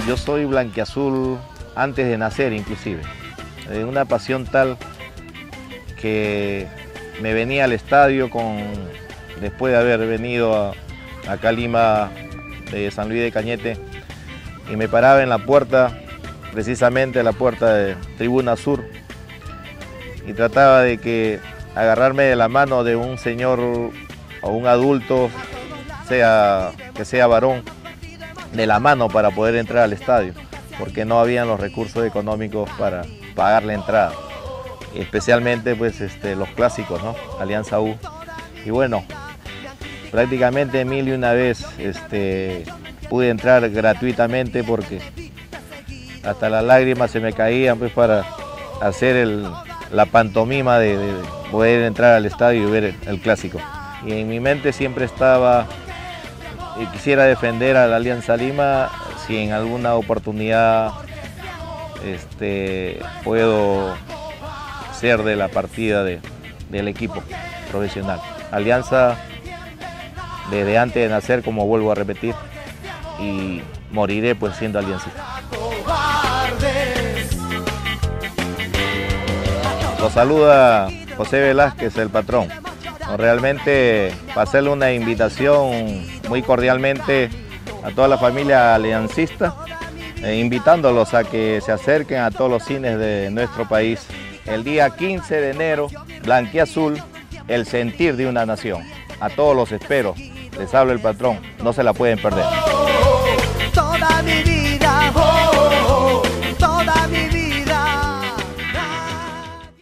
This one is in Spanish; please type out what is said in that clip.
Yo soy blanquiazul antes de nacer inclusive. Una pasión tal que me venía al estadio después de haber venido acá a Lima de San Luis de Cañete, y me paraba en la puerta, precisamente la puerta de Tribuna Sur, y trataba de agarrarme de la mano de un señor o un adulto, que sea varón, de la mano para poder entrar al estadio, porque no habían los recursos económicos para pagar la entrada, especialmente pues los clásicos, ¿no? Alianza U. Y bueno, prácticamente 1001 vez pude entrar gratuitamente, porque hasta las lágrimas se me caían pues para hacer la pantomima de poder entrar al estadio y ver el clásico. Y en mi mente siempre estaba, y quisiera defender a la Alianza Lima si en alguna oportunidad puedo ser de la partida del equipo profesional. Alianza desde antes de nacer, como vuelvo a repetir, y moriré pues siendo aliancista. Lo saluda José Velázquez, el patrón. Realmente para hacerle una invitación muy cordialmente a toda la familia aliancista, invitándolos a que se acerquen a todos los cines de nuestro país. El día 15 de enero, Blanquiazul, el sentir de una nación. A todos los espero. Les habla el patrón, no se la pueden perder.